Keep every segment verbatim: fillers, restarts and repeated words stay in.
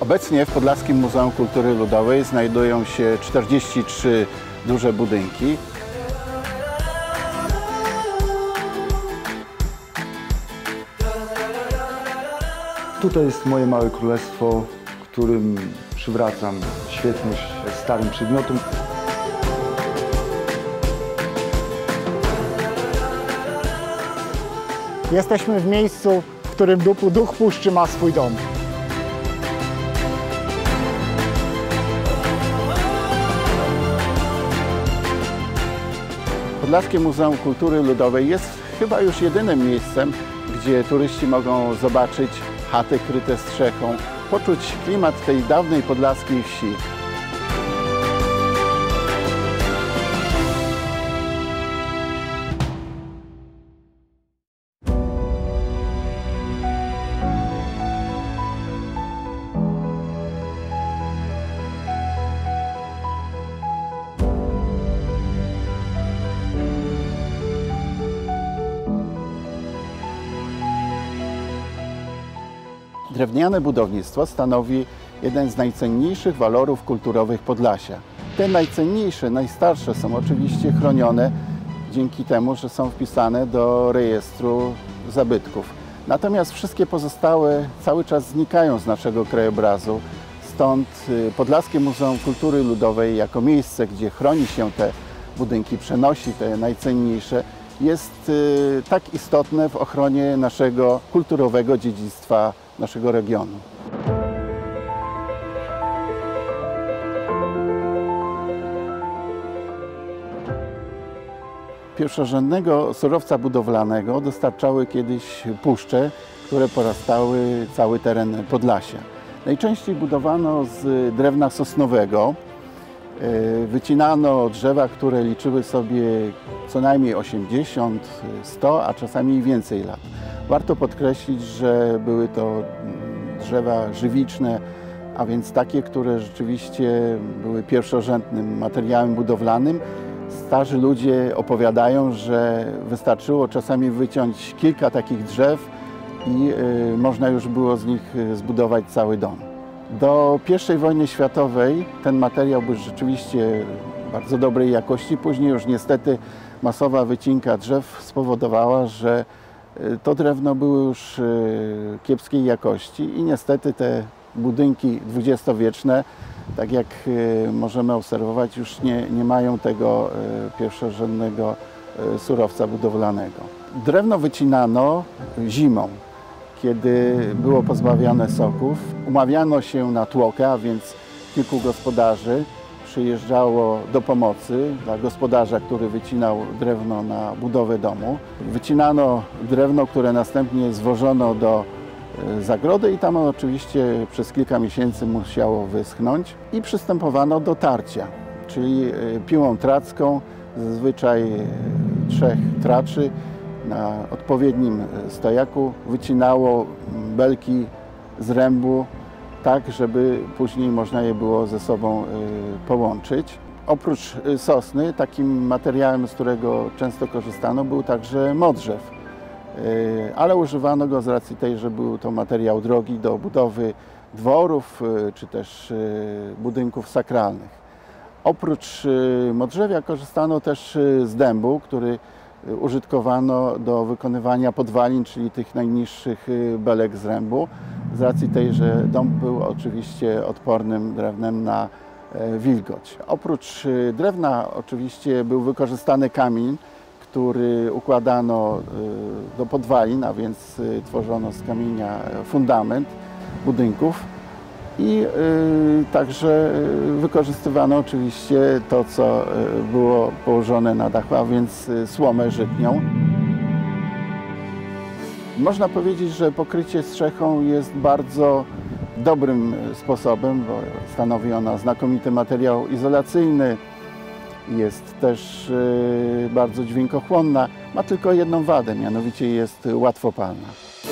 Obecnie w Podlaskim Muzeum Kultury Ludowej znajdują się czterdzieści trzy duże budynki. Tutaj jest moje małe królestwo, którym przywracam świetność starym przedmiotom. Jesteśmy w miejscu, w którym duch puszczy ma swój dom. Podlaskie Muzeum Kultury Ludowej jest chyba już jedynym miejscem, gdzie turyści mogą zobaczyć chaty kryte strzechą, poczuć klimat tej dawnej podlaskiej wsi. Drewniane budownictwo stanowi jeden z najcenniejszych walorów kulturowych Podlasia. Te najcenniejsze, najstarsze są oczywiście chronione dzięki temu, że są wpisane do rejestru zabytków. Natomiast wszystkie pozostałe cały czas znikają z naszego krajobrazu. Stąd Podlaskie Muzeum Kultury Ludowej jako miejsce, gdzie chroni się te budynki, przenosi te najcenniejsze, jest tak istotne w ochronie naszego kulturowego dziedzictwa naszego regionu. Pierwszorzędnego surowca budowlanego dostarczały kiedyś puszcze, które porastały cały teren Podlasia. Najczęściej budowano z drewna sosnowego. Wycinano drzewa, które liczyły sobie co najmniej osiemdziesiąt, sto, a czasami i więcej lat. Warto podkreślić, że były to drzewa żywiczne, a więc takie, które rzeczywiście były pierwszorzędnym materiałem budowlanym. Starzy ludzie opowiadają, że wystarczyło czasami wyciąć kilka takich drzew i y, można już było z nich zbudować cały dom. Do pierwszej wojny światowej ten materiał był rzeczywiście bardzo dobrej jakości. Później już niestety masowa wycinka drzew spowodowała, że to drewno było już kiepskiej jakości i niestety te budynki dwudziestowieczne, tak jak możemy obserwować, już nie, nie mają tego pierwszorzędnego surowca budowlanego. Drewno wycinano zimą, kiedy było pozbawione soków. Umawiano się na tłokę, a więc kilku gospodarzy przyjeżdżało do pomocy dla gospodarza, który wycinał drewno na budowę domu. Wycinano drewno, które następnie zwożono do zagrody i tam oczywiście przez kilka miesięcy musiało wyschnąć i przystępowano do tarcia, czyli piłą tracką, zazwyczaj trzech traczy na odpowiednim stojaku wycinało belki z rębu, tak, żeby później można je było ze sobą połączyć. Oprócz sosny, takim materiałem, z którego często korzystano, był także modrzew, ale używano go z racji tej, że był to materiał drogi do budowy dworów czy też budynków sakralnych. Oprócz modrzewia korzystano też z dębu, który użytkowano do wykonywania podwalin, czyli tych najniższych belek z rębu, z racji tej, że dąb był oczywiście odpornym drewnem na wilgoć. Oprócz drewna oczywiście był wykorzystany kamień, który układano do podwalin, a więc tworzono z kamienia fundament budynków i także wykorzystywano oczywiście to, co było położone na dachu, a więc słomę żytnią. Można powiedzieć, że pokrycie strzechą jest bardzo dobrym sposobem, bo stanowi ona znakomity materiał izolacyjny, jest też bardzo dźwiękochłonna, ma tylko jedną wadę, mianowicie jest łatwopalna.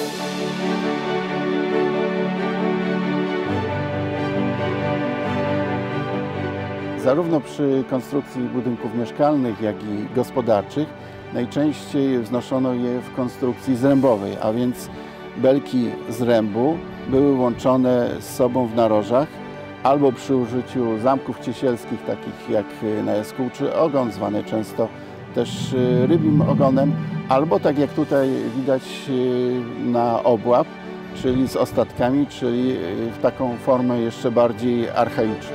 Zarówno przy konstrukcji budynków mieszkalnych, jak i gospodarczych najczęściej wznoszono je w konstrukcji zrębowej, a więc belki z rębu były łączone z sobą w narożach, albo przy użyciu zamków ciesielskich, takich jak na jaskółczy ogon, zwany często też rybim ogonem, albo tak jak tutaj widać na obłap, czyli z ostatkami, czyli w taką formę jeszcze bardziej archaiczną.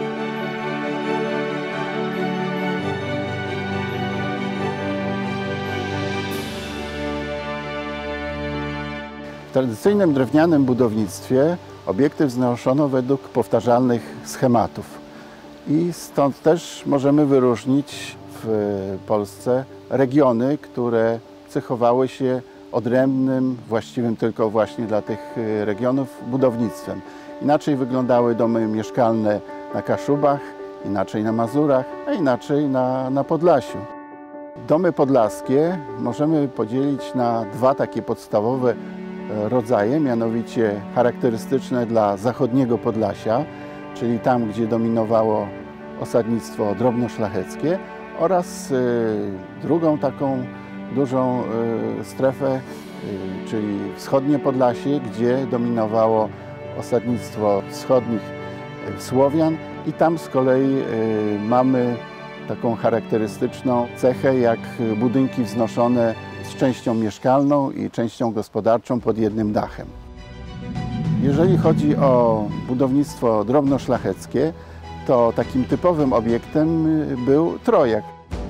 W tradycyjnym drewnianym budownictwie obiekty wznoszono według powtarzalnych schematów. I stąd też możemy wyróżnić w Polsce regiony, które cechowały się odrębnym, właściwym tylko właśnie dla tych regionów budownictwem. Inaczej wyglądały domy mieszkalne na Kaszubach, inaczej na Mazurach, a inaczej na, na Podlasiu. Domy podlaskie możemy podzielić na dwa takie podstawowe rodzaje, mianowicie charakterystyczne dla zachodniego Podlasia, czyli tam, gdzie dominowało osadnictwo drobnoszlacheckie, oraz drugą taką dużą strefę, czyli wschodnie Podlasie, gdzie dominowało osadnictwo wschodnich Słowian i tam z kolei mamy taką charakterystyczną cechę jak budynki wznoszone z częścią mieszkalną i częścią gospodarczą pod jednym dachem. Jeżeli chodzi o budownictwo drobnoszlacheckie, to takim typowym obiektem był trojak.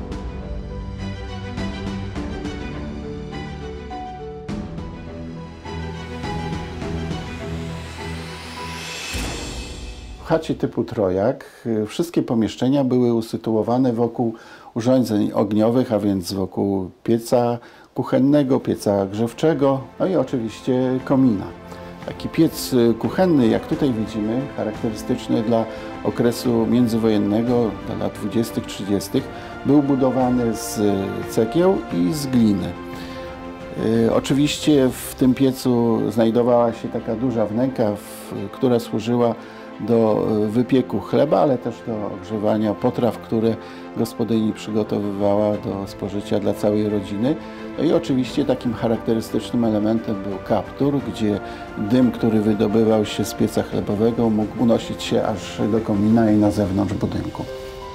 W chacie typu trojak wszystkie pomieszczenia były usytuowane wokół urządzeń ogniowych, a więc wokół pieca kuchennego, pieca grzewczego, no i oczywiście komina. Taki piec kuchenny, jak tutaj widzimy, charakterystyczny dla okresu międzywojennego, dla lat dwudziestych trzydziestych, był budowany z cegieł i z gliny. Oczywiście w tym piecu znajdowała się taka duża wnęka, która służyła do wypieku chleba, ale też do ogrzewania potraw, które gospodyni przygotowywała do spożycia dla całej rodziny. No i oczywiście takim charakterystycznym elementem był kaptur, gdzie dym, który wydobywał się z pieca chlebowego, mógł unosić się aż do komina i na zewnątrz budynku.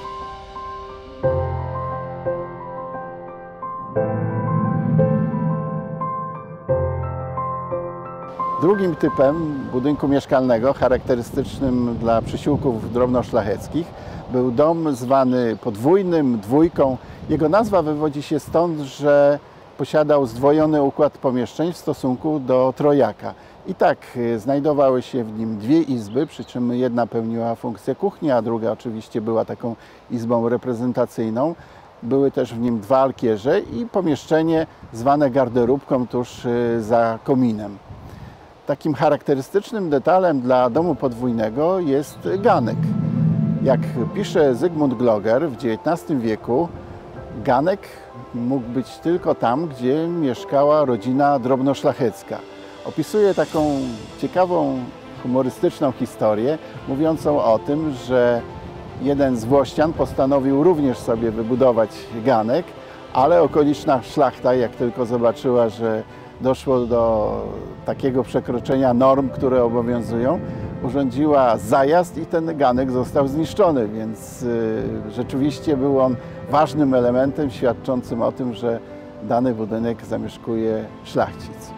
Drugim typem budynku mieszkalnego, charakterystycznym dla przysiłków drobnoszlacheckich, był dom zwany podwójnym, dwójką. Jego nazwa wywodzi się stąd, że posiadał zdwojony układ pomieszczeń w stosunku do trojaka. I tak znajdowały się w nim dwie izby, przy czym jedna pełniła funkcję kuchni, a druga oczywiście była taką izbą reprezentacyjną. Były też w nim dwa alkierze i pomieszczenie zwane garderobką tuż za kominem. Takim charakterystycznym detalem dla domu podwójnego jest ganek. Jak pisze Zygmunt Gloger, w dziewiętnastym wieku ganek mógł być tylko tam, gdzie mieszkała rodzina drobnoszlachecka. Opisuje taką ciekawą, humorystyczną historię, mówiącą o tym, że jeden z włościan postanowił również sobie wybudować ganek, ale okoliczna szlachta, jak tylko zobaczyła, że doszło do takiego przekroczenia norm, które obowiązują, urządziła zajazd i ten ganek został zniszczony, więc y, rzeczywiście był on ważnym elementem świadczącym o tym, że dany budynek zamieszkuje szlachcic.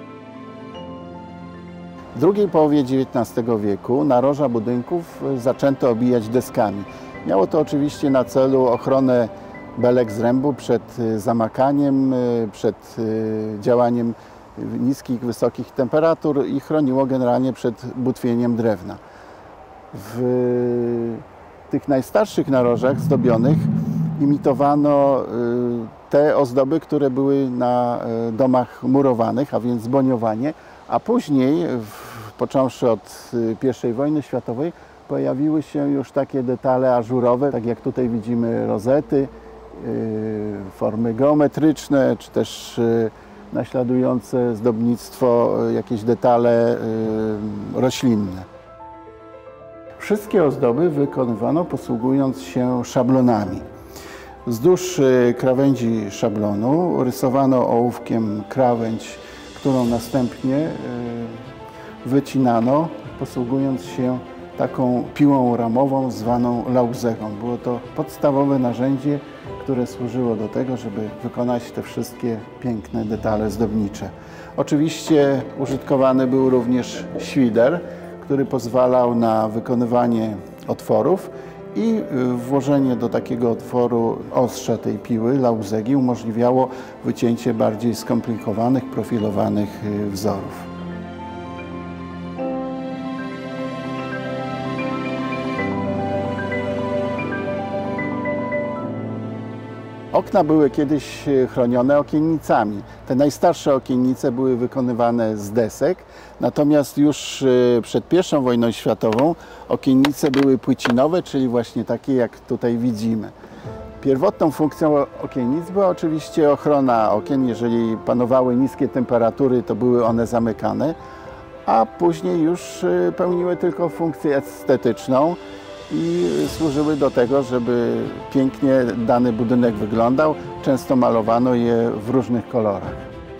W drugiej połowie dziewiętnastego wieku naroża budynków zaczęto obijać deskami. Miało to oczywiście na celu ochronę belek zrębu przed zamakaniem, przed działaniem niskich, wysokich temperatur i chroniło generalnie przed butwieniem drewna. W tych najstarszych narożach zdobionych imitowano te ozdoby, które były na domach murowanych, a więc zboniowanie, a później, począwszy od pierwszej wojny światowej, pojawiły się już takie detale ażurowe, tak jak tutaj widzimy rozety, formy geometryczne, czy też naśladujące zdobnictwo jakieś detale roślinne. Wszystkie ozdoby wykonywano posługując się szablonami. Wzdłuż krawędzi szablonu rysowano ołówkiem krawędź, którą następnie wycinano, posługując się taką piłą ramową zwaną lauzegą. Było to podstawowe narzędzie, które służyło do tego, żeby wykonać te wszystkie piękne detale zdobnicze. Oczywiście użytkowany był również świder, który pozwalał na wykonywanie otworów i włożenie do takiego otworu ostrza tej piły, lauzegi, umożliwiało wycięcie bardziej skomplikowanych, profilowanych wzorów. Okna były kiedyś chronione okiennicami. Te najstarsze okiennice były wykonywane z desek, natomiast już przed pierwszą wojną światową okiennice były płycinowe, czyli właśnie takie, jak tutaj widzimy. Pierwotną funkcją okiennic była oczywiście ochrona okien. Jeżeli panowały niskie temperatury, to były one zamykane, a później już pełniły tylko funkcję estetyczną i służyły do tego, żeby pięknie dany budynek wyglądał. Często malowano je w różnych kolorach.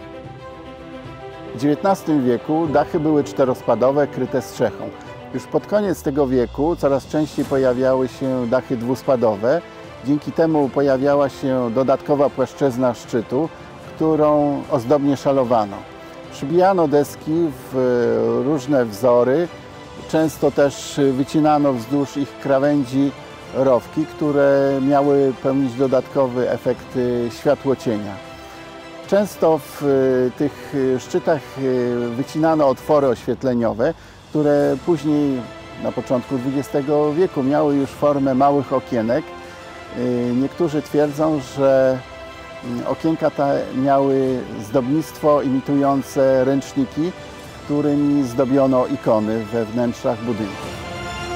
W dziewiętnastym wieku dachy były czterospadowe, kryte strzechą. Już pod koniec tego wieku coraz częściej pojawiały się dachy dwuspadowe. Dzięki temu pojawiała się dodatkowa płaszczyzna szczytu, którą ozdobnie szalowano. Przybijano deski w różne wzory. Często też wycinano wzdłuż ich krawędzi rowki, które miały pełnić dodatkowy efekt światłocienia. Często w tych szczytach wycinano otwory oświetleniowe, które później na początku dwudziestego wieku miały już formę małych okienek. Niektórzy twierdzą, że okienka te miały zdobnictwo imitujące ręczniki, którymi zdobiono ikony we wnętrzach budynków.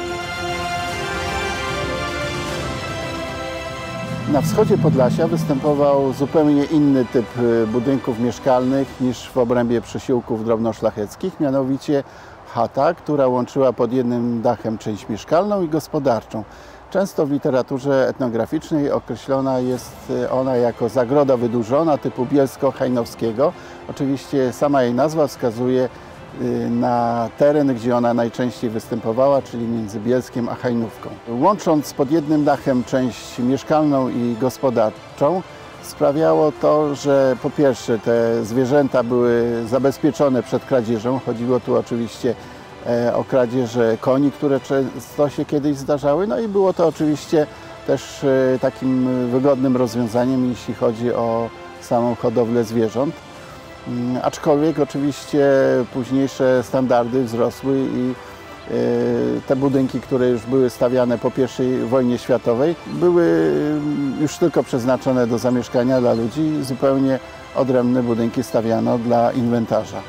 Na wschodzie Podlasia występował zupełnie inny typ budynków mieszkalnych niż w obrębie przesiłków drobnoszlacheckich, mianowicie chata, która łączyła pod jednym dachem część mieszkalną i gospodarczą. Często w literaturze etnograficznej określona jest ona jako zagroda wydłużona typu bielsko-hajnowskiego. Oczywiście sama jej nazwa wskazuje na teren, gdzie ona najczęściej występowała, czyli między Bielskiem a Hajnówką. Łącząc pod jednym dachem część mieszkalną i gospodarczą, sprawiało to, że po pierwsze te zwierzęta były zabezpieczone przed kradzieżą. Chodziło tu oczywiście o kradzieże koni, które często się kiedyś zdarzały. No i było to oczywiście też takim wygodnym rozwiązaniem, jeśli chodzi o samą hodowlę zwierząt. Aczkolwiek oczywiście późniejsze standardy wzrosły i te budynki, które już były stawiane po pierwszej wojnie światowej, były już tylko przeznaczone do zamieszkania dla ludzi. Zupełnie odrębne budynki stawiano dla inwentarza.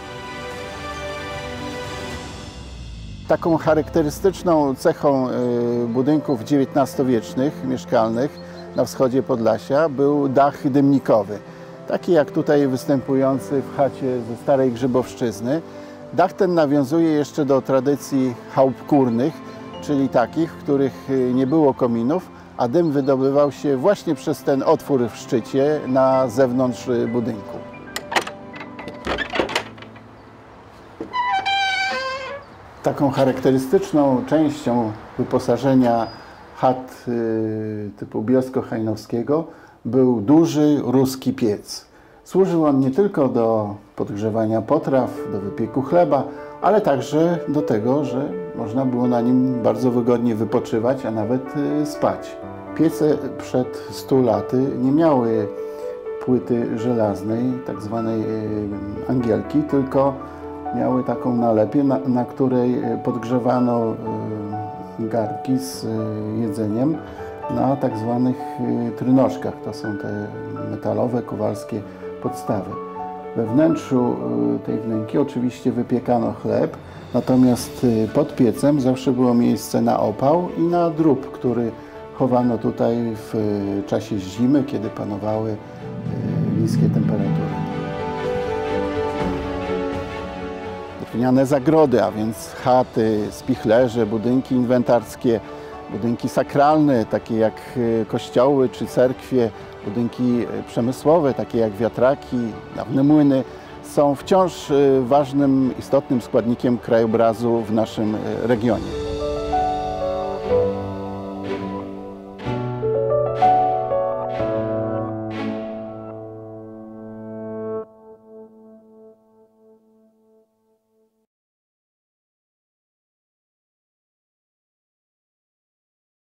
Taką charakterystyczną cechą budynków dziewiętnastowiecznych, mieszkalnych na wschodzie Podlasia był dach dymnikowy. Taki jak tutaj występujący w chacie ze Starej Grzybowszczyzny. Dach ten nawiązuje jeszcze do tradycji chałup kurnych, czyli takich, w których nie było kominów, a dym wydobywał się właśnie przez ten otwór w szczycie na zewnątrz budynku. Taką charakterystyczną częścią wyposażenia chat typu bielsko-hajnowskiego był duży ruski piec. Służył on nie tylko do podgrzewania potraw, do wypieku chleba, ale także do tego, że można było na nim bardzo wygodnie wypoczywać, a nawet spać. Piece przed stu laty nie miały płyty żelaznej, tak zwanej angielki, tylko miały taką nalepie, na, na której podgrzewano garnki z jedzeniem na tak zwanych trynożkach. To są te metalowe, kowalskie podstawy. We wnętrzu tej wnęki oczywiście wypiekano chleb, natomiast pod piecem zawsze było miejsce na opał i na drób, który chowano tutaj w czasie zimy, kiedy panowały niskie temperatury. Drewniane zagrody, a więc chaty, spichlerze, budynki inwentarskie, budynki sakralne, takie jak kościoły czy cerkwie, budynki przemysłowe, takie jak wiatraki, dawne młyny, są wciąż ważnym, istotnym składnikiem krajobrazu w naszym regionie.